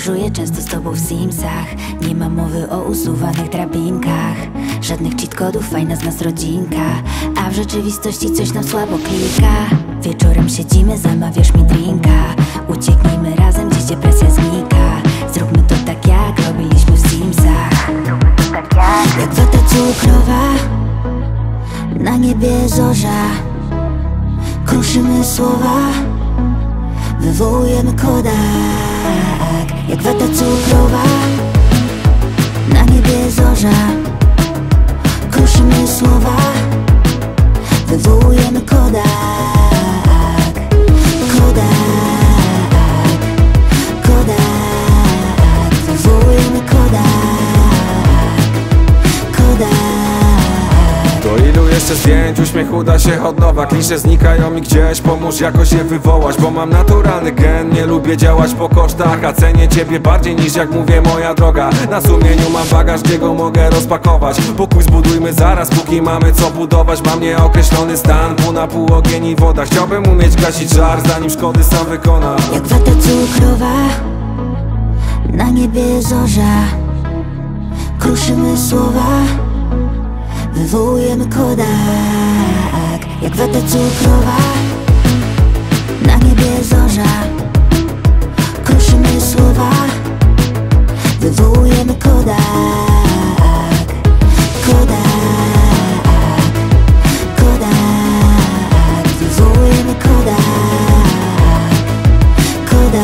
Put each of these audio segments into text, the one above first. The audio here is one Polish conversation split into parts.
Podróżuję często z tobą w Simsach. Nie ma mowy o usuwanych drabinkach, żadnych cheat kodów, fajna z nas rodzinka. A w rzeczywistości coś nam słabo klika. Wieczorem siedzimy, zamawiasz mi drinka. Ucieknijmy razem, gdzieś gdzie presja znika. Zróbmy to tak jak robiliśmy w Simsach. Jak wata cukrowa, na niebie zorza. Kruszymy słowa, wywołujemy Kodak. Jak wata cukrowa, na niebie zorza. Kruszymy słowa, wywołujemy Kodak. Kodak, Kodak, wywołujemy Kodak. Kodak. Do ilu jeszcze zdjęć uśmiechu da się od nowa? Klisze znikają mi gdzieś, pomóż jakoś je wywołać. Bo mam naturalny gen, nie lubię działać po kosztach. A cenię ciebie bardziej niż jak mówię moja droga. Na sumieniu mam bagaż, gdzie go mogę rozpakować. Pokój zbudujmy zaraz, póki mamy co budować. Mam nieokreślony stan, pół na pół ogień i woda. Chciałbym umieć gasić żar, zanim szkody sam wykona. Jak wata cukrowa, na niebie zorza. Kruszymy słowa, wywołujemy Kodak. Jak wata cukrowa, na niebie zorza. Kruszymy słowa, wywołujemy Kodak. Kodak, Kodak, wywołujemy Kodak. Kodak.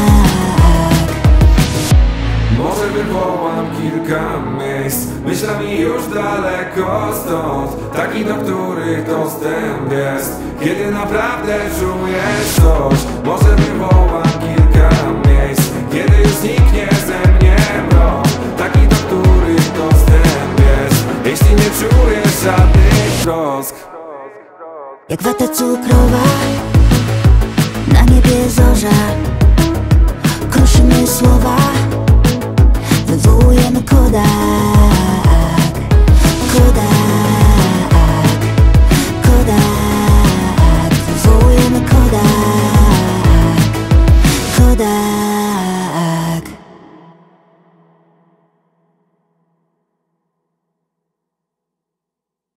Może wywołam kilka miejsc, myślami już daleko stąd. Taki, do których dostęp jest, kiedy naprawdę czujesz coś. Może wywołam kilka miejsc, kiedy już zniknie ze mnie mrok. Taki, do których dostęp jest, jeśli nie czujesz żadnych trosk. Jak wata cukrowa,